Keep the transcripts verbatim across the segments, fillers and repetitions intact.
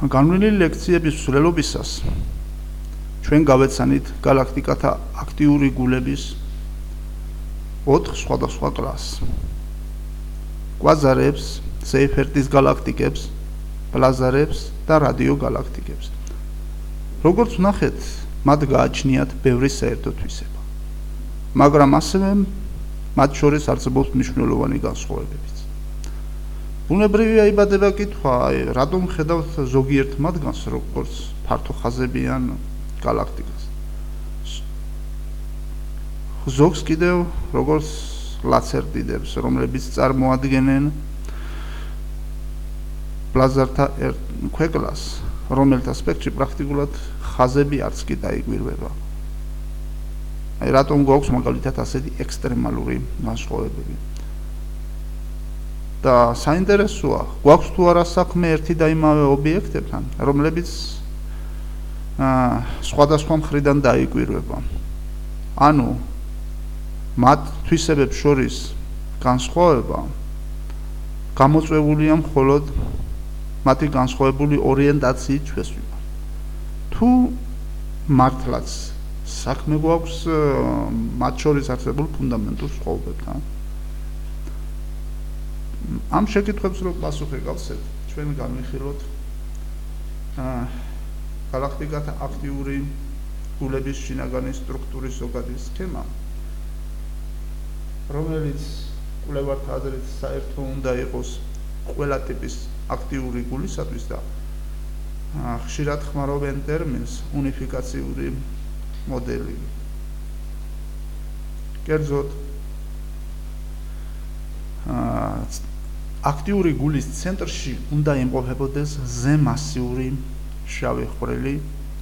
განვლილი ლექციების მსვლელობისას ჩვენ გავეცანით galaktikata აქტიური გულების ოთხ სხვადასხვა კლასს. კვაზარებს, სეიფერტის galaktikებს, პლაზარებს და რადიოგალაქტიკებს. როგორც ვნახეთ, მათ გააჩნიათ ბევრი საერთო თვისება. მაგრამ ასევე მათ შორის არსებობს მნიშვნელოვანი განსხვავებებიც. ბუნებრივია იბადება კითხვა, რატომ ხედავთ ზოგიერთ მათგანს როგორც ფართოხაზებიან galaktikas. ზოგს კიდევ როგორც ლაცერტიდებს, რომლებიც წარმოადგენენ პლაზართა ერთ ქვეყლას, რომელთა სპექტრი პრაქტიკულად ხაზები არც კი დაიკვირვება. აი რატომ გვაქვს მაგალითად ასეთი ექსტრემალური განსხვავებები. და საინტერესოა, გვაქვს თუ არა საქმე ერთი და იმავე ობიექტებთან, რომლებიც აა სხვადასხვა მხრიდან დაიკვირვება. ანუ მათ თვისებებს შორის განსხვავება გამოწვეულია მხოლოდ მათი განსხვავებული ორიენტაციით შესვლა. თუ მართლაც საქმე გვაქვს მათ შორის არსებულ ფუნდამენტურ სხვაობებთან. ამ შეკითხვებს რო პასუხი გავცეთ, ჩვენ განვიხილოთ აა galaktikata აქტიური გულების შინაგანი სტრუქტურის ზოგადი სქემა, რომელიც კვლევართა აზრით საერთო უნდა იყოს ყველა ტიპის აქტიური გულისათვის და ხშირად ხმარობენ ტერმინს უნიფიკაციური მოდელი. კერძოდ აქტიური გულის ცენტრში უნდა იმყოფებოდეს ზემასიური შავი ხვრელი,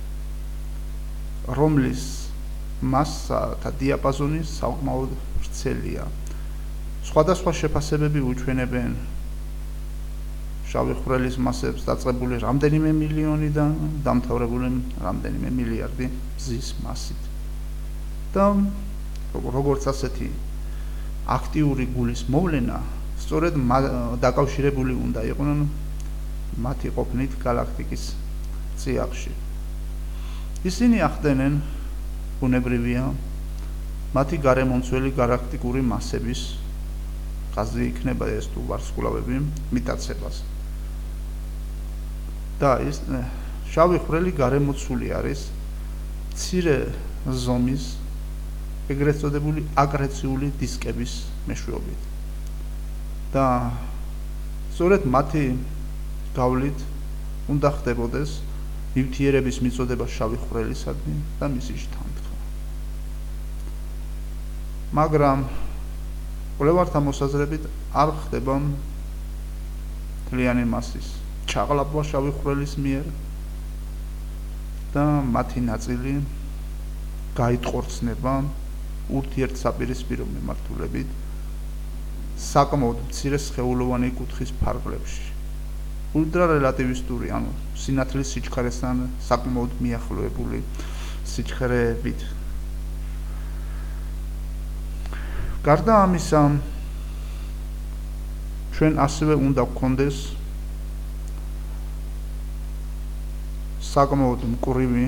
რომლის მასა და დიაპაზონი საკმაოდ ვრცელია. სხვადასხვა შეფასებები უჩვენებენ შავი ხვრელის მასებს დაწყებული რამდენიმე მილიონიდან დამთავრებული რამდენიმე მილიარდი მზის მასით. და როგორც ასეთი აქტიური გულის მოვლენა სწორედ დაკავშირებული უნდა იყვნენ მათი ყოფნით galaktikis წიაღში. ისინი ახდენენ ბუნებრივია მათი გარემომცველი galaktikuri მასების ხაზი იქნება ეს თუ ვარსკვლავები მიტაცებას. და ის შავი ხვრელი გარემოცული არის მცირე ზომის ეგრეთ წოდებული აკრეციული დისკების მეშვეობით. და სწორედ მათი გავლით უნდა ხდებოდეს ნივთიერების მიწოდება შავი ხვრელისადმი და მისი შთანთქმა. მაგრამ კვლევართა მოსაზრებით არ ხდება მთლიანი მასის ჩაღლაპვა შავი ხვრელის მიერ და მათი ნაწილი გაიტყორცნება ურთიერთსაპირისპირო მიმართულებით საკმაოდ მცირე სხეულოვანი კუთხის ფარგლებში. ულტრარელატივისტური, ანუ სინათლის სიჩქარესთან საკმაოდ მიახლოებული სიჩქარეებით. გარდა ამისა, ჩვენ ასევე უნდა გქონდეს საკმაოდ მკვრივი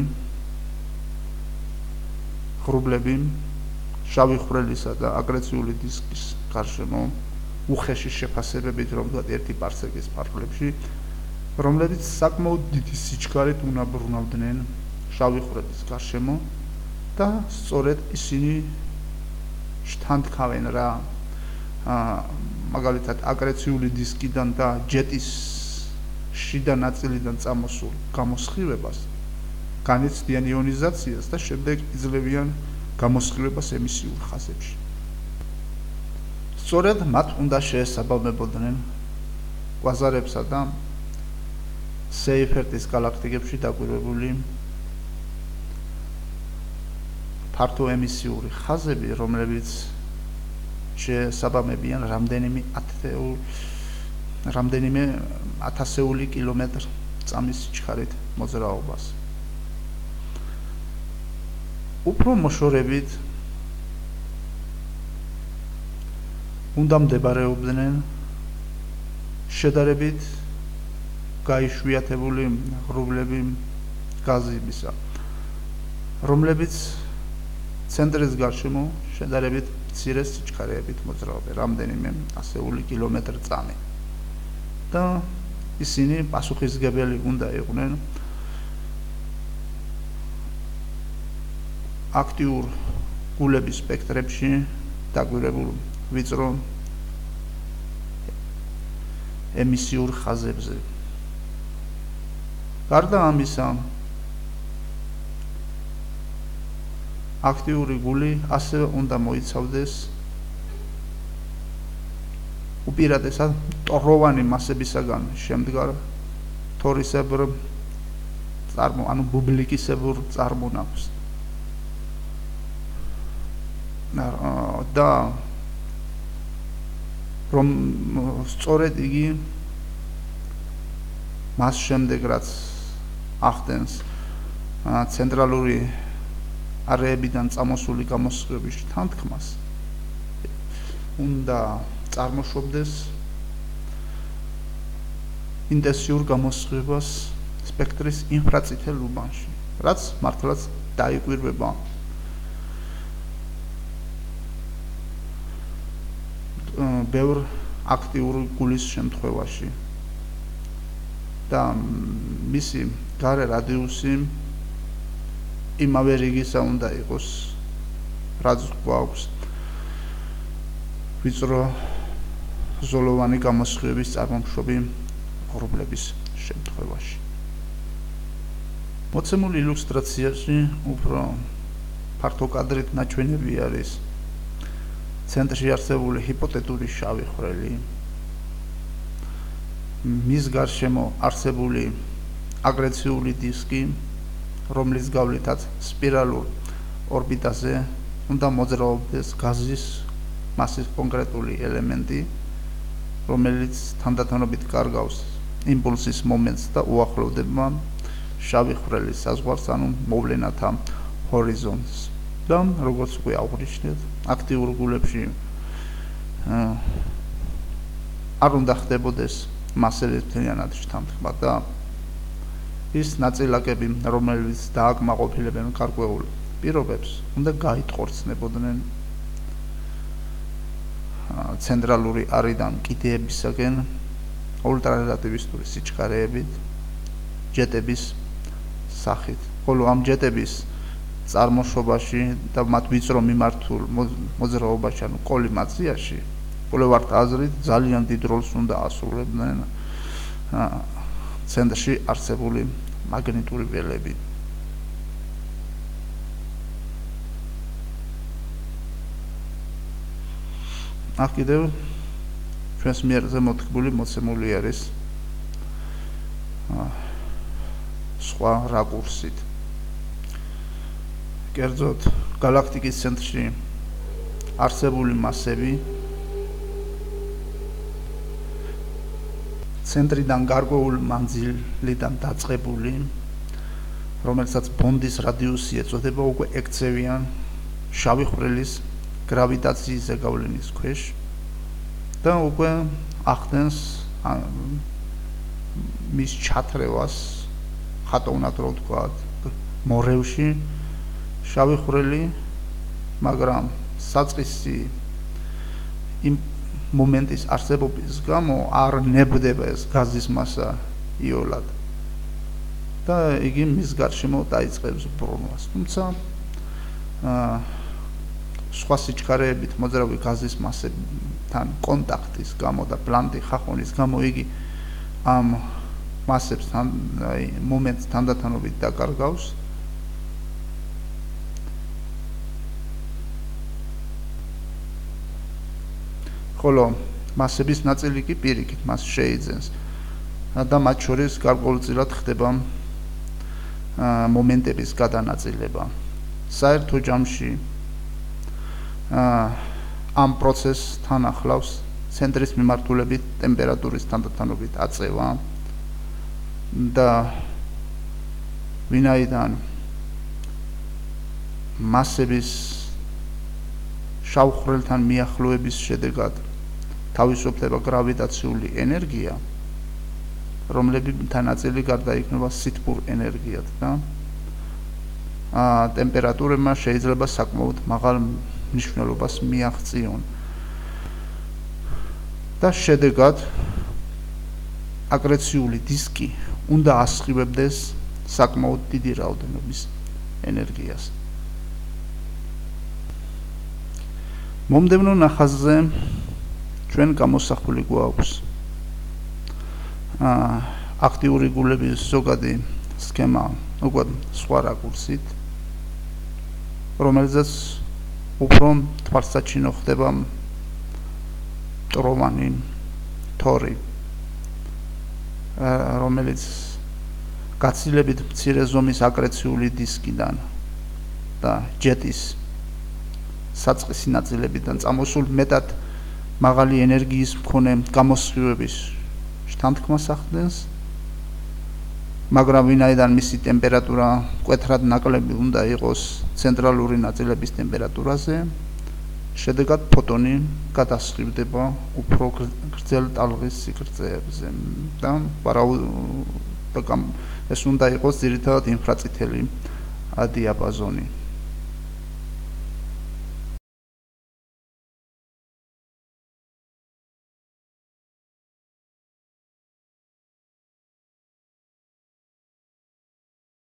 ღრუბლები შავი ხვრელისა და აკრეციული დისკის გარშემო უხეში შეფასებებით, რომ ვთქვათ ერთი პარსეკის ფარგლებში, რომლებიც საკმაოდ დიდი სიჩქარით უნაბრუნავდნენ შავი ხვრელის გარშემო და სწორედ ისინი შთანთქავენ რა მაგალითად აკრეციული დისკიდან და ჯეტის შიდა ნაწილიდან წამოსულ გამოსხივებას, განიცდიან იონიზაციას და შემდეგ იძლევიან გამოსხივებას ემისიურ ხაზებში. სწორედ მათ უნდა შეესაბამებოდნენ კვაზარებსა და სეიფერტის galaktikებში დაკვირვებული ფართო ემისიური ხაზები, რომლებიც შეესაბამებიან რამდენიმე ათეულ რამდენიმე ათასეული კილომეტრ წამის სიჩქარით მოძრაობას. უფრო მოშორებით უნდა მდებარეობდნენ შედარებით გაიშვიათებული ღრუბლები გაზებისა, რომლებიც ცენტრის გარშემო შედარებით მცირე სიჩქარეებით მოძრაობენ, რამდენიმე ასეული კილომეტრი წამი. და ისინი პასუხისმგებელი უნდა იყვნენ აქტიურ გულების სპექტრებში დაგვირებულ ვიწრო ემისიურ ხაზებზე. გარდა ამისა, აქტიური გული ასევე უნდა მოიცავდეს უპირატესად ტოროვანი მასებისაგან შემდგარ თორისებრ წარმო, ანუ ბუბლიკისებრ წარმონაქმნს. და რომ სწორედ იგი მას შემდეგ რაც ახდენს ცენტრალური არეებიდან წამოსული გამოსხივების თანთქმას უნდა წარმოშობდეს ინტენსიურ გამოსხივებას სპექტრის ინფრაწითელ უბანში, რაც მართლაც დაიკვირვება ბევრ აქტიურ გულის შემთხვევაში და მისი გარე რადიუსი იმავე რიგისა უნდა იყოს, რაც გვაქვს ვიწრო ზოლოვანი გამოსხივების წარმომშობი ღრუბლების შემთხვევაში. მოცემულ ილუსტრაციაში უფრო ფართო კადრით ნაჩვენები არის ცენტრში არსებული ჰიპოთეტური შავი ხვრელი, მის გარშემო არსებული აგრესიული დისკი, რომლის გავლითაც სპირალურ ორბიტაზე უნდა მოძრაობდეს გაზის მასის კონკრეტული ელემენტი, რომელიც თანდათანობით კარგავს იმპულსის მომენტს და უახლოვდება შავი ხვრელის საზღვარს, ანუ მოვლენათა ჰორიზონტს. და როგორც უკვე აღვნიშნეთ, აქტიურ გულებში არ უნდა ხდებოდეს მასების მთლიანად შთანთქმა და ის ნაწილაკები, რომლებიც დააკმაყოფილებენ გარკვეულ პირობებს, უნდა გაიტყორცნებოდნენ ცენტრალური არიდან კიდეებისაგან ულტრარელატივისტური სიჩქარეებით, ჯეტების სახით. ხოლო ამ ჯეტების წარმოშობაში და მათ ვიწრო მიმართულ მოძრაობაში, ანუ კოლიმაციაში, ბოლევარდ აზრით ძალიან დიდ როლს უნდა ასრულებდნენ ცენტრში არსებული მაგნიტური ველები. აქ კიდევ ჩვენს მიერ ზემოთქმული მოცემული არის სხვა რაკურსით. კერძოდ, გალაქტიკის ცენტრში არსებული მასები ცენტრიდან გარკვეულ მანძილიდან დაწყებული, რომელსაც ბონდის რადიუსი ეწოდება, უკვე ექცევიან შავი ხვრელის გრავიტაციის ზეგავლენის ქვეშ და უკვე ახდენს მის ჩათრევას, ხატოვნად რო ვთქვათ, მორევში შავი ხვრელი, მაგრამ საწყისი იმ მომენტის არსებობის გამო არ ნებდება ეს გაზის მასა იოლად და იგი მის გარშემო დაიწყებს ბრუნვას. თუმცა სხვა სიჩქარეებით მოძრავი გაზის მასებთან კონტაქტის გამო და ბლანტი ხახუნის გამო იგი ამ მასებს აი მომენტს თანდათანობით დაკარგავს ხოლო მასების ნაწილი კი პირიქით მას შეიძენს და მათ შორის გარკვეულწილად ხდება მომენტების გადანაწილება. საერთო ჯამში ამ პროცესთან ახლავს ცენტრის მიმართულებით ტემპერატურის თანდათანობით აწევა და ვინაიდან მასების შავ ხვრელთან მიახლოების შედეგად თავისუფლდება გრავიტაციული ენერგია, რომლებიც ნაწილი გარდაიქმნება სითბურ ენერგიად და ტემპერატურებმა შეიძლება საკმაოდ მაღალ მნიშვნელობას მიაღწიონ. და შედეგად აკრეციული დისკი უნდა ასხივებდეს საკმაოდ დიდი რაოდენობის ენერგიას. მომდევნო ნახაზზე ჩვენ გამოსახული გვაქვს აქტიური გულების ზოგადი სქემა უკვე სხვა რაკურსით, რომელზეც უფრო თვალსაჩინო ხდება მტროვანი თორი, რომელიც გაცილებით მცირე ზომის აკრეციული დისკიდან და ჯეტის საწყისი ნაწილებიდან წამოსულ მეტად მაღალი ენერგიის მქონე გამოსხივების შთანთქმას ახდენს, მაგრამ ვინაიდან მისი ტემპერატურა მკვეთრად ნაკლები უნდა იყოს ცენტრალური ნაწილების ტემპერატურაზე, შედეგად ფოტონი გადასხივდება უფრო გრძელ ტალღის სიგრძეებზე და ეს უნდა იყოს ძირითადად ინფრაწითელი დიაპაზონი.